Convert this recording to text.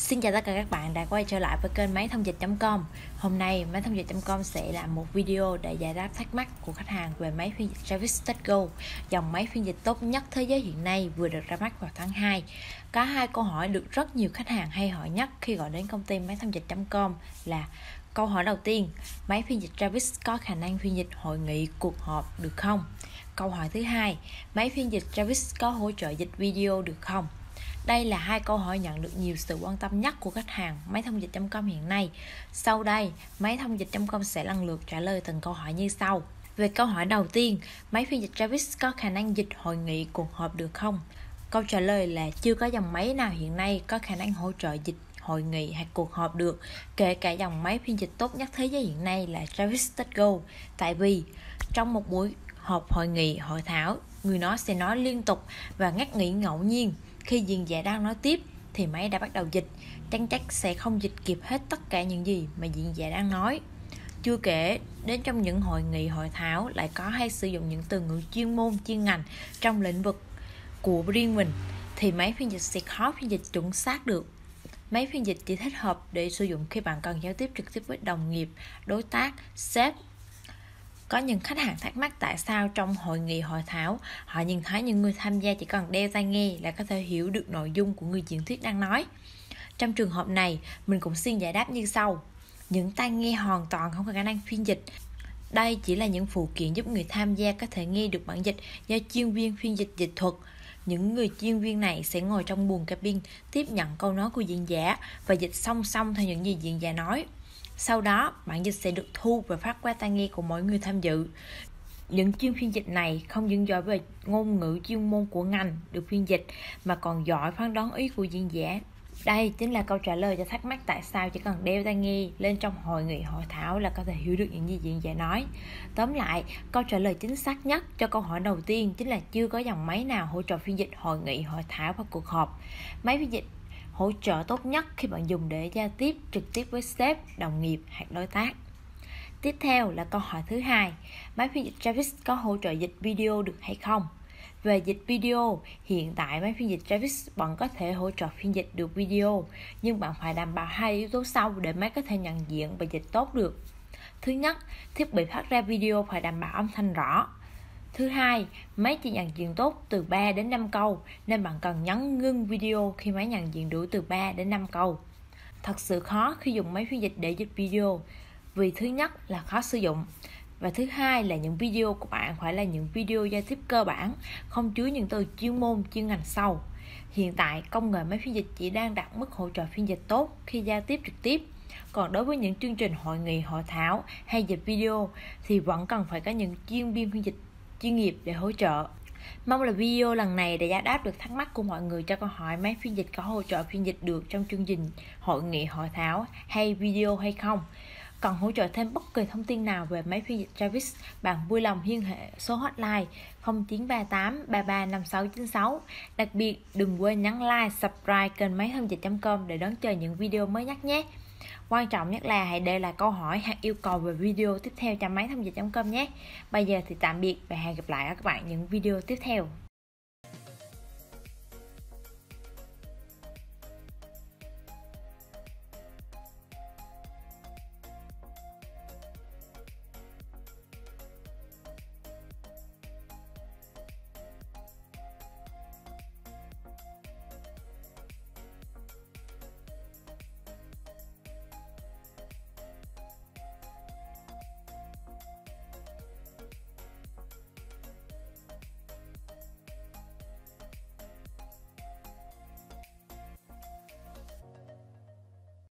Xin chào tất cả các bạn đã quay trở lại với kênh máy thông dịch.com. Hôm nay máy thông dịch.com sẽ làm một video để giải đáp thắc mắc của khách hàng về máy phiên dịch Travis Tech Go, dòng máy phiên dịch tốt nhất thế giới hiện nay vừa được ra mắt vào tháng 2. Có hai câu hỏi được rất nhiều khách hàng hay hỏi nhất khi gọi đến công ty máy thông dịch.com là: câu hỏi đầu tiên, máy phiên dịch Travis có khả năng phiên dịch hội nghị, cuộc họp được không? Câu hỏi thứ hai, máy phiên dịch Travis có hỗ trợ dịch video được không? Đây là hai câu hỏi nhận được nhiều sự quan tâm nhất của khách hàng máy thông dịch.com hiện nay. Sau đây, máy thông dịch.com sẽ lần lượt trả lời từng câu hỏi như sau. Về câu hỏi đầu tiên, máy phiên dịch Travis có khả năng dịch hội nghị, cuộc họp được không? Câu trả lời là chưa có dòng máy nào hiện nay có khả năng hỗ trợ dịch hội nghị hay cuộc họp được, kể cả dòng máy phiên dịch tốt nhất thế giới hiện nay là Travis Tech Go. Tại vì trong một buổi họp hội nghị, hội thảo, người nói sẽ nói liên tục và ngắt nghỉ ngẫu nhiên. Khi diễn giả đang nói tiếp thì máy đã bắt đầu dịch, chắc sẽ không dịch kịp hết tất cả những gì mà diễn giả đang nói. Chưa kể đến trong những hội nghị, hội thảo lại có hay sử dụng những từ ngữ chuyên môn, chuyên ngành trong lĩnh vực của riêng mình thì máy phiên dịch sẽ khó phiên dịch chuẩn xác được. Máy phiên dịch chỉ thích hợp để sử dụng khi bạn cần giao tiếp trực tiếp với đồng nghiệp, đối tác, sếp. Có những khách hàng thắc mắc tại sao trong hội nghị, hội thảo họ nhìn thấy những người tham gia chỉ cần đeo tai nghe là có thể hiểu được nội dung của người diễn thuyết đang nói. Trong trường hợp này, mình cũng xin giải đáp như sau. Những tai nghe hoàn toàn không có khả năng phiên dịch. Đây chỉ là những phụ kiện giúp người tham gia có thể nghe được bản dịch do chuyên viên phiên dịch dịch thuật. Những người chuyên viên này sẽ ngồi trong buồng cabin, tiếp nhận câu nói của diễn giả và dịch song song theo những gì diễn giả nói. Sau đó, bản dịch sẽ được thu và phát qua tai nghe của mỗi người tham dự. Những chuyên phiên dịch này không những giỏi về ngôn ngữ chuyên môn của ngành được phiên dịch mà còn giỏi phán đoán ý của diễn giả. Đây chính là câu trả lời cho thắc mắc tại sao chỉ cần đeo tai nghe lên trong hội nghị, hội thảo là có thể hiểu được những gì diễn giả nói. Tóm lại, câu trả lời chính xác nhất cho câu hỏi đầu tiên chính là chưa có dòng máy nào hỗ trợ phiên dịch hội nghị, hội thảo và cuộc họp. Máy phiên dịch hỗ trợ tốt nhất khi bạn dùng để giao tiếp trực tiếp với sếp, đồng nghiệp hoặc đối tác. Tiếp theo là câu hỏi thứ hai, máy phiên dịch Travis có hỗ trợ dịch video được hay không? Về dịch video, hiện tại máy phiên dịch Travis vẫn có thể hỗ trợ phiên dịch được video, nhưng bạn phải đảm bảo hai yếu tố sau để máy có thể nhận diện và dịch tốt được. Thứ nhất, thiết bị phát ra video phải đảm bảo âm thanh rõ. Thứ hai, máy chỉ nhận diện tốt từ 3 đến 5 câu, nên bạn cần nhấn ngưng video khi máy nhận diện đủ từ 3 đến 5 câu. Thật sự khó khi dùng máy phiên dịch để dịch video, vì thứ nhất là khó sử dụng, và thứ hai là những video của bạn phải là những video giao tiếp cơ bản, không chứa những từ chuyên môn, chuyên ngành sâu. Hiện tại, công nghệ máy phiên dịch chỉ đang đạt mức hỗ trợ phiên dịch tốt khi giao tiếp trực tiếp. Còn đối với những chương trình hội nghị, hội thảo hay dịch video thì vẫn cần phải có những chuyên viên phiên dịch chuyên nghiệp để hỗ trợ. Mong là video lần này đã giải đáp được thắc mắc của mọi người cho câu hỏi máy phiên dịch có hỗ trợ phiên dịch được trong chương trình hội nghị, hội thảo hay video hay không. Cần hỗ trợ thêm bất kỳ thông tin nào về máy phiên dịch Travis, bạn vui lòng liên hệ số hotline 0938 33 5696. Đặc biệt đừng quên nhấn like, subscribe kênh máy thông dịch.com để đón chờ những video mới nhất nhé. Quan trọng nhất là hãy để lại câu hỏi hoặc yêu cầu về video tiếp theo cho máy thông dịch.com nhé. Bây giờ thì tạm biệt và hẹn gặp lại các bạn những video tiếp theo.